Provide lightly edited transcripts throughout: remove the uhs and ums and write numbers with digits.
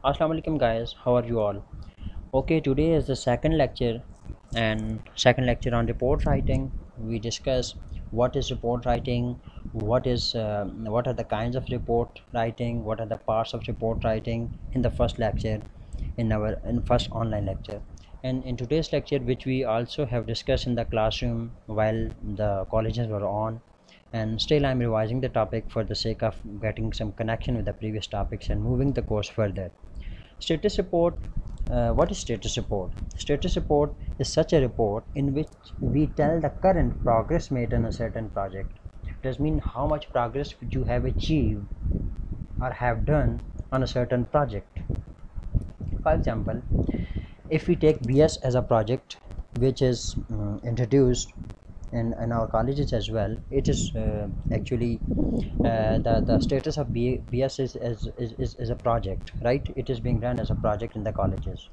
Assalamu alaikum guys, how are you all? Okay, today is the second lecture and second lecture on report writing. We discuss what is report writing, what are the kinds of report writing, what are the parts of report writing in the first lecture, in first online lecture. And in today's lecture, which we also have discussed in the classroom while the colleges were on, and still I'm revising the topic for the sake of getting some connection with the previous topics and moving the course further. Status report. What is status report? Status report is such a report in which we tell the current progress made on a certain project. It does mean how much progress you have achieved or have done on a certain project. For example, if we take BS as a project which is introduced in our colleges as well, it is actually the status of BS is a project, right? It is being run as a project in the colleges.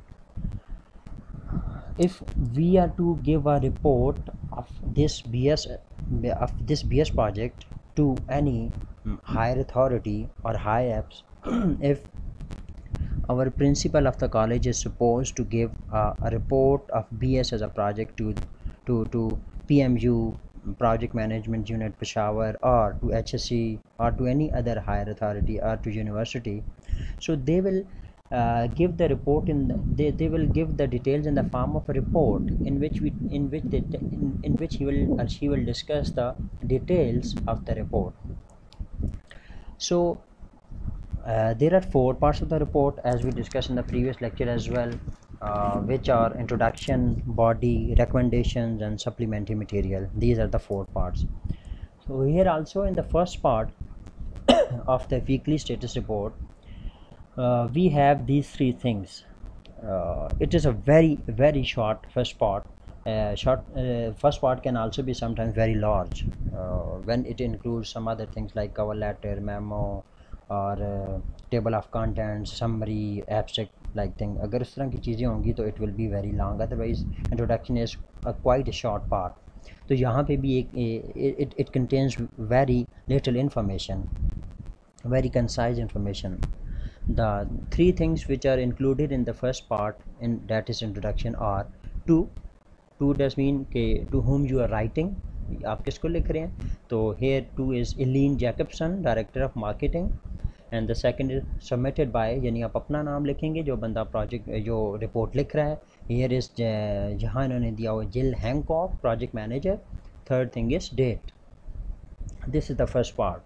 If we are to give a report of this BS project to any higher authority or high ups, if our principal of the college is supposed to give a report of BS as a project to PMU, Project Management Unit Peshawar, or to HSC, or to any other higher authority, or to university, so they will give the report they will give the details in the form of a report in which he will or she will discuss the details of the report. So there are four parts of the report, as we discussed in the previous lecture as well, which are introduction, body, recommendations, and supplementary material. These are the four parts. So here also in the first part of the weekly status report, we have these three things. It is a very short first part. First part can also be sometimes very large when it includes some other things like cover letter, memo, और table of contents, summary, abstract like thing. अगर इस तरह की चीज़ें होंगी तो it will be very long, otherwise introduction is quite a short part. तो यहाँ पे भी एक it contains very little information, very concise information. The three things which are included in the first part, in that is introduction, are to does mean के to whom you are writing, आप किसको लिख रहे हैं. तो here to is Eileen Jacobson, director of marketing, and the second is submitted by, यानी आप अपना नाम लिखेंगे जो बंदा प्रोजेक्ट जो रिपोर्ट लिख रहा है. here is जहाँ इन्होंने दिया हुआ Jill Hancock, project manager. third thing is date. this is the first part.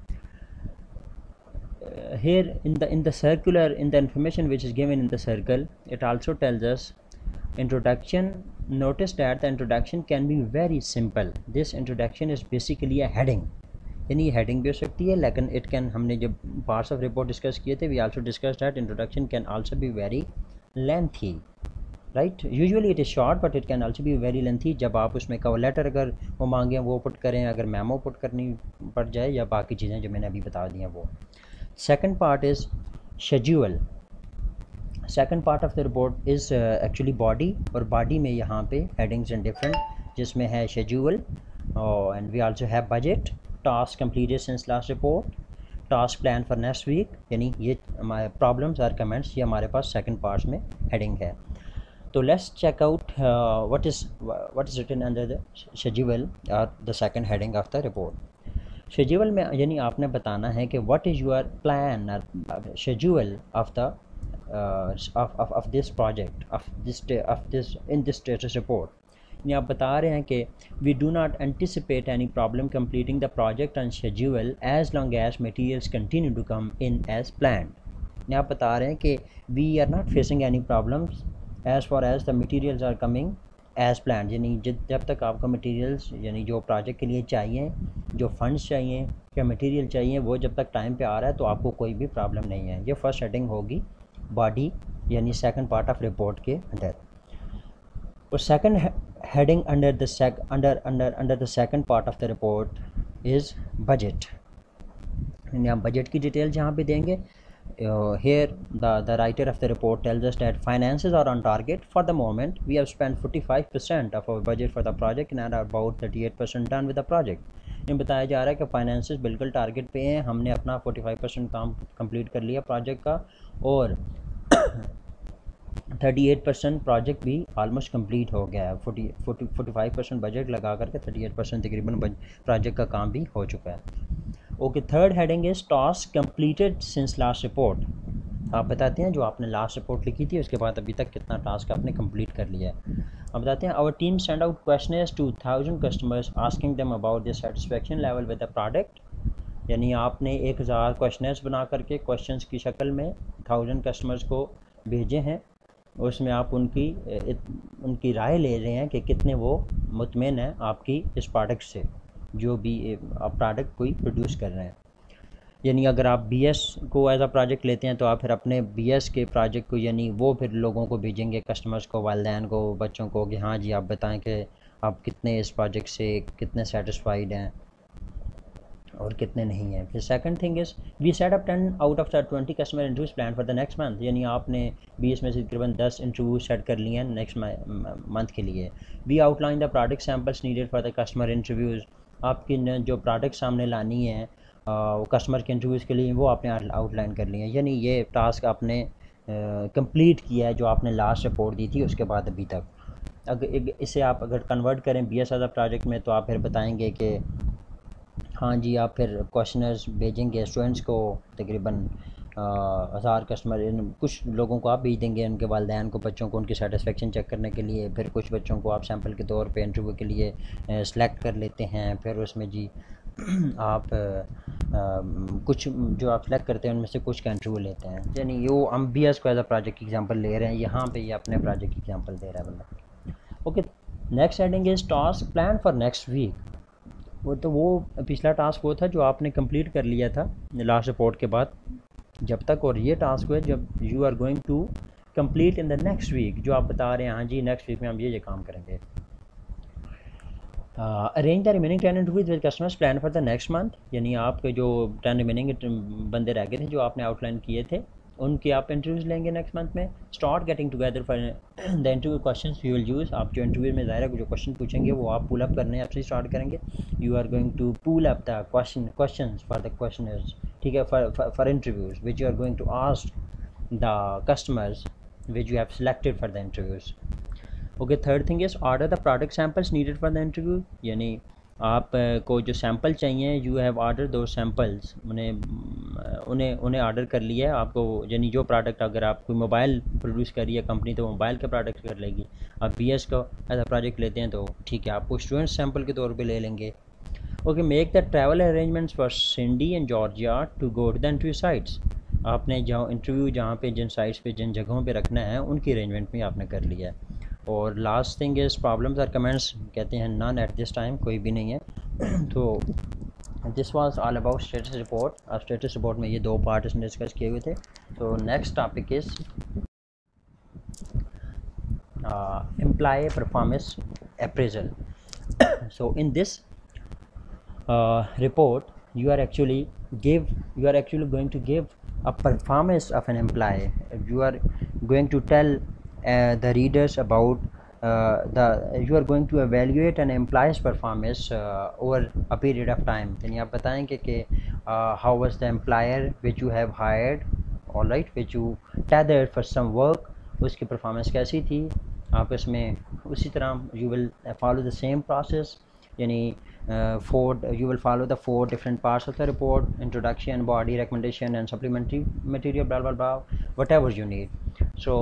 Here in the circular, in the information which is given in the circle, it also tells us introduction. Notice that the introduction can be very simple. This introduction is basically a heading. यानी heading भी हो सकती है, लेकिन it can, हमने जब parts of report discuss किए थे, we also discuss that introduction can also be very lengthy, right. Usually it is short but it can also be very lengthy. जब आप उसमें कवर लेटर अगर वो मांगें वो पुट करें, अगर मेमो पुट करनी पड़ जाए, या बाकी चीज़ें जो मैंने अभी बता दी हैं वो. Second part is schedule. Second part of the report is actually body, और body में यहाँ पे headings and different, जिसमें है schedule, and we also have budget, task completed since last report, task plan for next week. यानी ये हमारे problems और comments ये हमारे पास second parts में heading है. तो let's check out what is written under the schedule or the second heading of the report. Schedule में यानी आपने बताना है कि व्हाट इज़ योर प्लान और schedule of the of this project of this in this status report. यानी आप बता रहे हैं कि we do not anticipate any problem completing the project on schedule as long as materials continue to come in as planned. यानी आप बता रहे हैं कि we are not facing any problems as far as the materials are coming as plan. यानी जब तक आपको मटेरियल्स यानी जो प्रोजेक्ट के लिए चाहिए, जो फंड्स चाहिए या मटेरियल चाहिए, वो जब तक टाइम पे आ रहा है तो आपको कोई भी प्रॉब्लम नहीं है. ये फर्स्ट हेडिंग होगी बॉडी, यानी सेकंड पार्ट ऑफ रिपोर्ट के अंदर. और second heading under the second part of the report is budget. यानी आप बजट की डिटेल जहाँ पे देंगे, here the writer of the report tells us that finances are on target for the moment. We have spent 45% of our budget for the project and are about 38% done with the project। ये बताया जा रहा है कि finances बिल्कुल target पे हैं, हमने अपना 45% काम कंप्लीट कर लिया प्रोजेक्ट का और 38% प्रोजेक्ट भी ऑलमोस्ट कंप्लीट हो गया है। 45% बजट लगा करके 38% तकरीबन प्रोजेक्ट का काम भी हो चुका है। Okay, third heading is task completed since last report. आप बताते हैं जो आपने लास्ट रिपोर्ट लिखी थी उसके बाद अभी तक कितना टास्क आपने कंप्लीट कर लिया है। आप बताते हैं our team send out questionnaires to 1000 customers asking them about their satisfaction level with the product. यानी आपने 1000 क्वेश्चनर्स बना करके क्वेश्चंस की शक्ल में 1000 कस्टमर्स को भेजे हैं। उसमें आप उनकी राय ले रहे हैं कि कितने वो मुतमिन हैं आपकी इस प्रोडक्ट से, जो भी आप प्रोडक्ट कोई प्रोड्यूस कर रहे हैं। यानी अगर आप BS को एज अ प्रोजेक्ट लेते हैं तो आप फिर अपने BS के प्रोजेक्ट को, यानी वो फिर लोगों को भेजेंगे, कस्टमर्स को, वालिदैन को, बच्चों को, कि हाँ जी आप बताएं कि आप कितने इस प्रोजेक्ट से कितने सेटिस्फाइड हैं और कितने नहीं हैं। फिर second thing is we set up 10 out of the 20 customer interviews plan for the next month. यानी आपने 20 में से तकरीबन 10 इंटरव्यू सेट कर लिए हैं नेक्स्ट मंथ के लिए। We outline the product samples needed for the customer interviews. आपकी जो प्रोडक्ट सामने लानी है वो कस्टमर के इंटरव्यूज़ के लिए, वो आपने आउटलाइन कर लिए हैं। यानी ये टास्क आपने कंप्लीट किया है जो आपने लास्ट रिपोर्ट दी थी उसके बाद अभी तक। अगर इसे आप अगर कन्वर्ट करें BS एज अ प्रोजेक्ट में तो आप फिर बताएंगे कि हाँ जी आप फिर क्वेश्चनर्स भेजेंगे स्टूडेंट्स को, तकरीबन 1000 कस्टमर, कुछ लोगों को आप भेज देंगे, उनके वालिदैन को, बच्चों को, उनकी सेटिस्फेक्शन चेक करने के लिए। फिर कुछ बच्चों को आप सैम्पल के तौर पे इंटरव्यू के लिए सेलेक्ट कर लेते हैं। फिर उसमें जी आप कुछ जो आप सेलेक्ट करते हैं उनमें से कुछ का इंटरव्यू लेते हैं। यानी ये हम BS को एज अ प्रोजेक्ट की एग्जांपल ले रहे हैं, यहाँ पे ये अपने प्रोजेक्ट की एग्जांपल दे रहा है बंदा। Okay, next heading is task plan for next week. वो पिछला टास्क वो था जो आपने कंप्लीट कर लिया था लास्ट रिपोर्ट के बाद जब तक, और ये टास्क है जब you are going to complete in the next week, जो आप बता रहे हैं हाँ जी नेक्स्ट वीक में हम ये काम करेंगे। Arrange the remaining 10 interviews with customers plan for the next month. यानी आपके जो 10 रिमेनिंग बंदे रह गए थे जो आपने आउटलाइन किए थे उनके आप इंटरव्यूज़ लेंगे नेक्स्ट मंथ में। Start getting together for the interview questions you will use. आप जो इंटरव्यू में ज़ाहिर है जो क्वेश्चन पूछेंगे वो आप पुल अप करने आपसे स्टार्ट करेंगे। You are going to pull up the questions for the questionnaires, ठीक है, for interviews which you are going to ask the customers which you have selected for the interviews. Okay, third thing is order the product samples needed for the interview. यानी आप को जो sample चाहिए you have order दो samples, उन्हें order कर लिया है आपको। यानी जो प्रोडक्ट, अगर आप कोई मोबाइल प्रोड्यूस कर रही है कंपनी तो मोबाइल के प्रोडक्ट कर लेगी। आप BS को एज अ प्रोजेक्ट लेते हैं तो ठीक है, आपको स्टूडेंट सैम्पल के तौर पे ले लेंगे। Okay, make the travel arrangements for Cindy and Georgia to go to the interview sites. आपने जहाँ पे जिन साइट्स पे जिन जगहों पे रखना है उनकी अरेंजमेंट भी आपने कर लिया है। और लास्ट थिंग इज़ प्रॉब्लम्स और कमेंट्स, कहते हैं नन एट दिस टाइम, कोई भी नहीं है। तो this was all about status report. और स्टेटस रिपोर्ट में ये दो पार्ट इसमें डिस्कस किए हुए थे। तो next topic is employee performance appraisal. So in this report you are actually going to give a performance of an employee. You are going to tell the readers about you are going to evaluate an employee's performance over a period of time. यानी आप बताएंगे कि how was the employer which you have hired, all right, which you tethered for some work, उसकी performance कैसी थी। आप इसमें उसी तरह you will follow the same process, यानी you will follow the 4 different parts of the report: introduction, body, recommendation and supplementary material, blah blah blah, whatever you need. So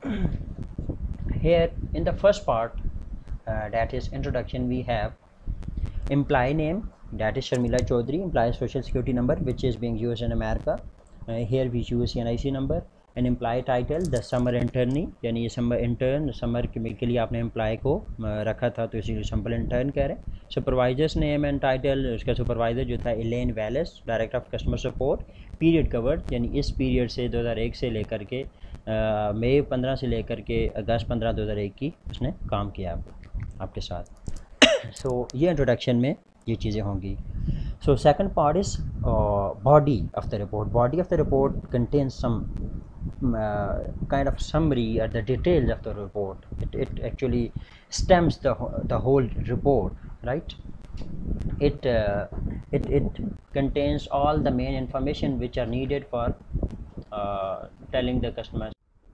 here in the first part, that is introduction, we have employee name, that is Sharmila Chaudhary, employee social security number which is being used in America. Here we use NIC number. An employee title the summer internee, यानी ये summer intern, summer के लिए आपने employ को रखा था तो इसीलिए समर इंटर्न कह रहे हैं। सुपरवाइजर्स नेम एंड टाइटल, उसका सुपरवाइज़र जो था Ellen Wallace, director of customer support. Period covered, यानी इस पीरियड से 2001 से लेकर के मई 15 से लेकर के अगस्त 15 2001 की उसने काम किया आपके साथ। सो ये इंट्रोडक्शन में ये चीज़ें होंगी। So second part is body of the report. Body of the report contains some kind of summary or the details of the report. It actually stems the whole report, right? It contains all the main information which are needed for telling the customers.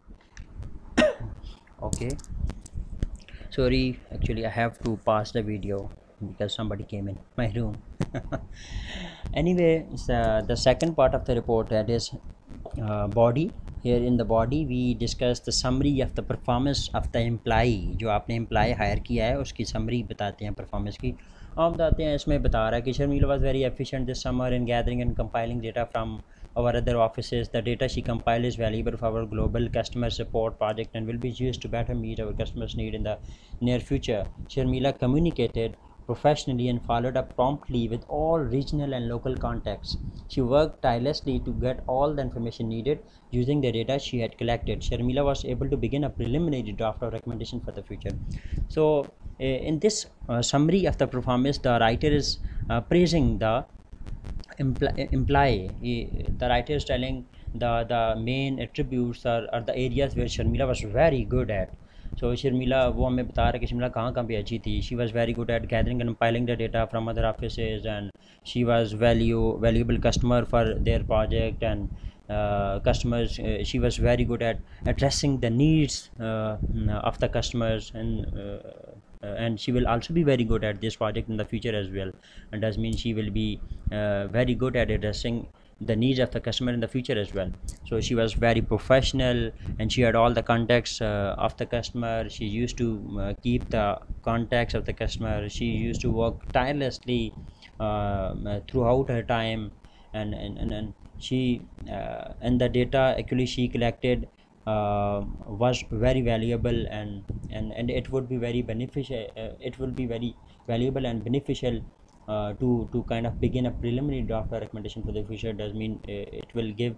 Okay, sorry, actually I have to pause the video because somebody came in my room. Anyway, the second part of the report, that is body. Here in the body we discuss the summary of the performance of the employee. जो आपने employee hire किया है उसकी summary बताते हैं performance की. आप बताते हैं, इसमें बता रहा है कि Sharmila was very efficient this summer in gathering and compiling data from our other offices. The data she compiled is valuable for our global customer support project and will be used to better meet our customers' need in the near future. Sharmila communicated professionally and followed up promptly with all regional and local contacts. She worked tirelessly to get all the information needed using the data she had collected. Sharmila was able to begin a preliminary draft of recommendation for the future. So, in this summary of the performance, the writer is praising the employee. The writer is telling the main attributes or the areas where Sharmila was very good at. So Sharmila वो हमें बता रहा है कि शर्मिला कहाँ पे अच्छी थी. She was very good at gathering and compiling the data from other offices, and she was valuable customer for their project, and customers, she was very good at addressing the needs of the customers, and she will also be very good at this project in the future as well. And does mean she will be very good at addressing the needs of the customer in the future as well. So she was very professional and she had all the contacts of the customer. She used to keep the contacts of the customer. She used to work tirelessly throughout her time, and she and the data actually she collected was very valuable, and it would be very beneficial. It will be very valuable and beneficial to kind of begin a preliminary draft or recommendation for the future. Does mean it will give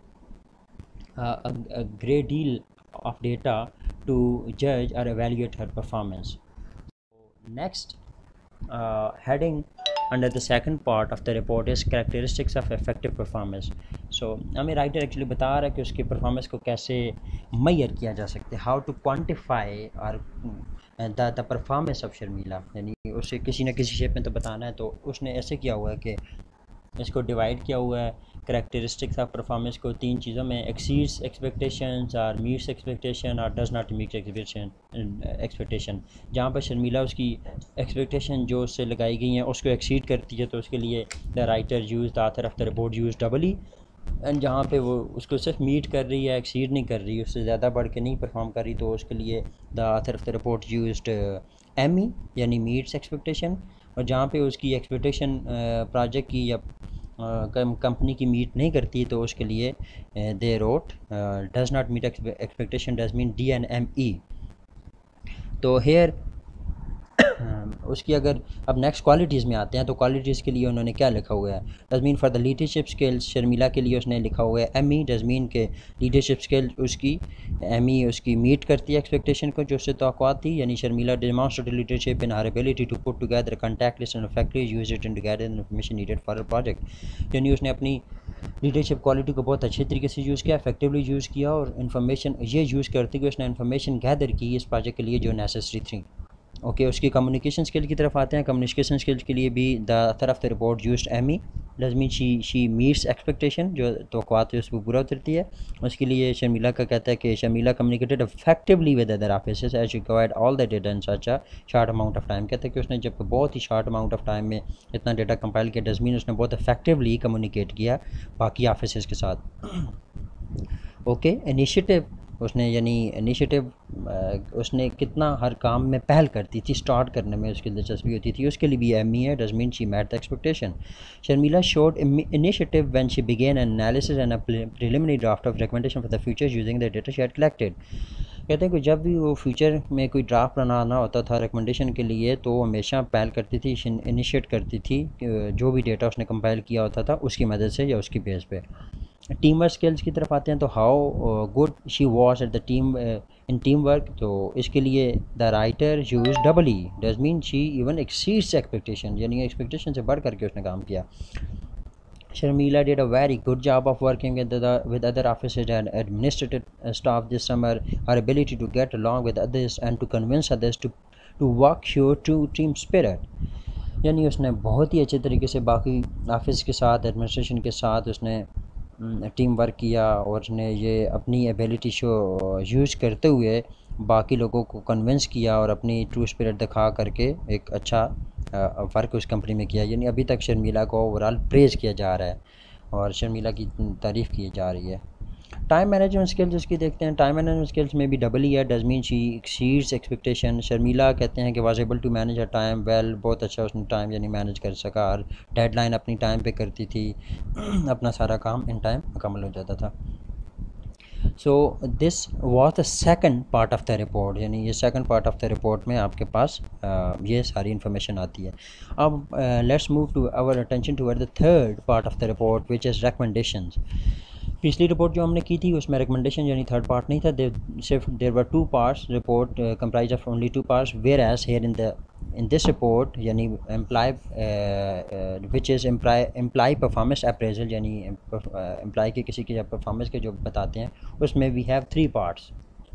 a great deal of data to judge or evaluate her performance. Next heading under the second part of the report is characteristics of effective performance. So हमें writer actually बता रहा है कि उसकी performance को कैसे major किया जा सकता है, हाउ टू क्वान्टिफाई और द परफॉर्मेंस ऑफ शर्मिला, यानी उसे किसी न किसी शेप में तो बताना है. तो उसने ऐसे किया हुआ है कि इसको डिवाइड किया हुआ है करेक्टरिस्टिक्स ऑफ परफॉर्मेंस को तीन चीज़ों में: एक्सीड्स एक्सपेक्टेशंस और मीट्स एक्सपेक्टेशन और डज नॉट मीट एक्सपेक्टेशन. जहाँ पर शर्मिला उसकी एक्सपेक्टेशन जो उससे लगाई गई हैं उसको एक्सीड करती है तो उसके लिए the writer use the author of the report use double. And जहाँ पे वो उसको सिर्फ मीट कर रही है, एक्सीड नहीं कर रही, उससे ज़्यादा बढ़ के नहीं परफॉर्म कर रही, तो उसके लिए the author of the report used M यानी मीट्स एक्सपेक्टेशन. और जहाँ पे उसकी एक्सपेक्टेशन प्रोजेक्ट की या कंपनी की मीट नहीं करती तो उसके लिए they wrote does not meet expectation, does mean DNME. तो हेयर उसकी अगर अब नेक्स्ट क्वालिटीज़ में आते हैं तो क्वालिटीज़ के लिए उन्होंने क्या लिखा हुआ है. Does mean for the leadership skills Sharmila के लिए उसने लिखा हुआ है ME. डज मीन के लीडरशिप स्किल उसकी ME उसकी मीट करती है एक्सपेक्टेशन को जो उससे तवक्कुआत थी, यानी Sharmila demonstrated leadership in her ability to put together contact list and effectively use it in to gather information needed for a project. यानी उसने अपनी लीडरशिप क्वालिटी को बहुत अच्छे तरीके से यूज़ किया, इफेक्टिवली यूज़ किया, और इन्फॉर्मेशन ये यूज़ करते हुए उसने इन्फॉर्मेशन गैदर की इस प्रोजेक्ट के लिए जो नेसेसरी थी. ओके, उसकी कम्युनिकेशन स्किल की तरफ आते हैं. कम्युनिकेशन स्किल्स के लिए भी the author of the report used ME. Does mean she meets expectation, जो तवक्कुआत है उस पर पूरा उतरती है. उसके लिए शर्मिला का कहता है कि Sharmila communicated effectively with other offices as required all the data in such a short amount of time. कहता है कि उसने जब बहुत ही शॉर्ट अमाउंट ऑफ टाइम में इतना डेटा कंपाइल किया, डज मीन उसने बहुत इफेक्टिवली कम्युनिकेट किया बाकी ऑफिसेस के साथ. ओके, इनिशिएटिव उसने यानी इनिशिएटिव उसने कितना हर काम में पहल करती थी, स्टार्ट करने में उसकी दिलचस्पी होती थी, उसके लिए भी ME है. Does mean she met the expectation. Sharmila showed initiative when she began analysis and a preliminary draft of recommendation for the future using the data she had collected. कहते हैं कि जब भी वो फ्यूचर में कोई ड्राफ्ट बनाना होता था रिकमेंडेशन के लिए तो वो हमेशा पहल करती थी, इनिशिएट करती थी जो भी डेटा उसने कंपाइल किया होता था उसकी मदद से या उसकी बेस पे. टीम वर्क स्किल्स की तरफ आते हैं तो how good she was at the team in team work. तो इसके लिए the writer use double E. Does mean she even exceeds expectation, यानी एक्सपेक्टेशन से बढ़ करके उसने काम किया. Sharmila did a very good job of working with other officers and administrative staff this summer. Her ability to get along with others and to convince others to work showed true team spirit. यानी उसने बहुत ही अच्छे तरीके से बाकी office के साथ administration के साथ उसने टीम वर्क किया और उसने ये अपनी एबिलिटी शो यूज़ करते हुए बाकी लोगों को कन्विंस किया और अपनी ट्रू स्पिरिट दिखा करके एक अच्छा फ़र्क उस कंपनी में किया। यानी अभी तक शर्मिला को ओवरऑल प्रेज़ किया जा रहा है और शर्मिला की तारीफ़ की जा रही है। टाइम मैनेजमेंट स्किल्स उसकी देखते हैं। टाइम मैनेजमेंट स्किल्स में भी डबल ही है, does mean she exceeds expectation. Sharmila कहते हैं कि was able to manage a time well, बहुत अच्छा उसने टाइम यानी मैनेज कर सका और डेडलाइन अपनी टाइम पे करती थी अपना सारा काम इन टाइम मुकम्मल हो जाता था। So this was the second part of the report, यानी ये second part of the report में आपके पास ये सारी इन्फॉर्मेशन आती है। अब let's move to our attention toward the third part of the report which is recommendations. पिछली रिपोर्ट जो हमने की थी उसमें रिकमेंडेशन यानी थर्ड पार्ट नहीं था, सिर्फ there were two parts, report comprise of only two parts, whereas here in this report यानी employee which is employee performance appraisal, यानी एम्प्लॉय के किसी के परफॉर्मेंस के जो बताते हैं उसमें we have three parts.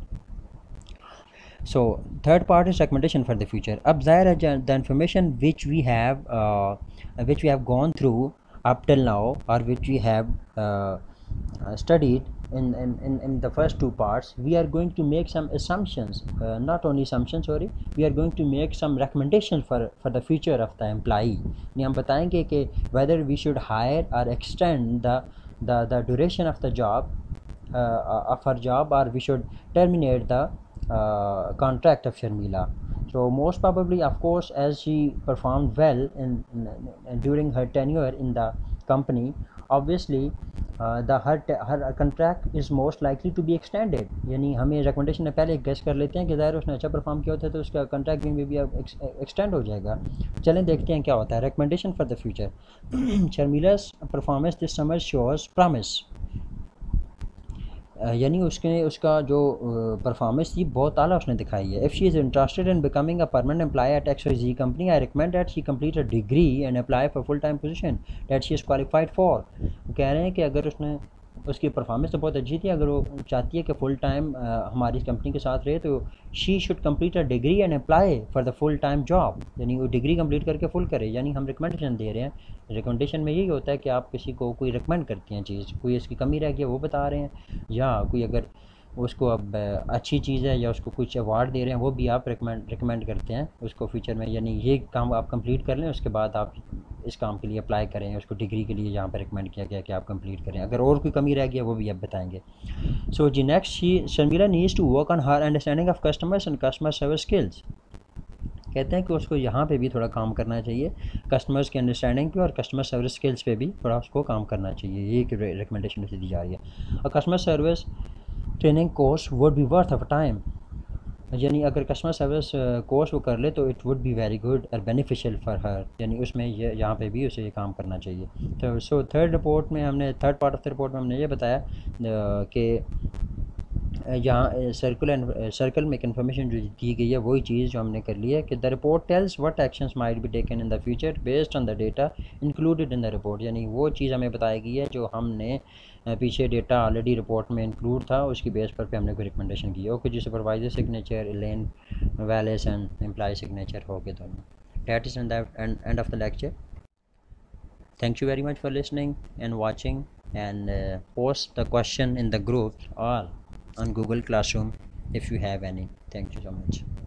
So third part is recommendation for the future. अब ज़ाहिर है the information which we have gone through up till now or which we have studied in the first two parts, we are going to make some assumptions, not only assumptions, sorry, we are going to make some recommendations for the future of the employee. यानी हम बताएंगे कि whether we should hire or extend the duration of the job of her job, or we should terminate the contract of Sharmila. So most probably, of course, as she performed well during her tenure in the company, obviously her contract is most likely to be extended. यानी हमें recommendation में पहले guess कर लेते हैं कि ज़ाहिर उसने अच्छा परफॉर्म किया होता है तो उसका कॉन्ट्रैक्ट भी अब एक्सटेंड हो जाएगा। चलें देखते हैं क्या होता है। Recommendation for the future. Sharmila's performance this summer shows promise, यानी उसका जो परफॉर्मेंस थी बहुत आला उसने दिखाई है। If she is interested in becoming a permanent employee at XYZ company, I recommend that she complete a degree and apply for full time position that she is qualified for. कह रहे हैं कि अगर उसकी परफॉर्मेंस तो बहुत अच्छी थी, अगर वो चाहती है कि फ़ुल टाइम हमारी कंपनी के साथ रहे तो she should complete a degree and apply for the full time job, यानी वो डिग्री कंप्लीट करके फुल करे। यानी हम रिकमेंडेशन दे रहे हैं। रिकमेंडेशन में यही होता है कि आप किसी को कोई रिकमेंड करती हैं चीज़, कोई इसकी कमी रह गई वो बता रहे हैं, या कोई अगर उसको अब अच्छी चीज़ है या उसको कुछ अवार्ड दे रहे हैं वो भी आप रिकमेंड करते हैं उसको फ्यूचर में। यानी ये काम आप कंप्लीट कर लें, उसके बाद आप इस काम के लिए अप्लाई करें, उसको डिग्री के लिए यहाँ पर रिकमेंड किया गया कि आप कंप्लीट करें। अगर और कोई कमी रह गई वो भी आप बताएंगे। सो जी next, Sharmila needs to work on her understanding of customers and customer service skills. कहते हैं कि उसको यहाँ पे भी थोड़ा काम करना चाहिए, कस्टमर्स की अंडरस्टैंडिंग पे और कस्टमर सर्विस स्किल्स पे भी थोड़ा उसको काम करना चाहिए। ये एक रिकमेंडेशन उसे दी जा रही है। और customer service training course would be worth of time, यानी अगर कस्टमर सर्विस कोर्स वो कर ले तो it would be very good और बेनिफिशियल फॉर हर, यानी उसमें ये यहाँ पे भी उसे ये काम करना चाहिए। तो so third part of the report में हमने ये बताया कि यहाँ सर्कल में एक इन्फॉर्मेशन जो दी गई है वही चीज़ जो हमने कर ली है कि the report tells what actions might be taken in the future based on the data included in the report, यानी वो चीज़ हमें बताई गई है जो हमने पीछे डेटा ऑलरेडी रिपोर्ट में इंक्लूड था उसकी बेस पर हमने कोई रिकमेंडेशन की है। ओके जी, supervisor signature, Ellen Wallace and employee signature हो गए दोनों। That is end of the lecture. Thank you very much for listening and watching, and post the question in the group or on Google Classroom if you have any. Thank you so much.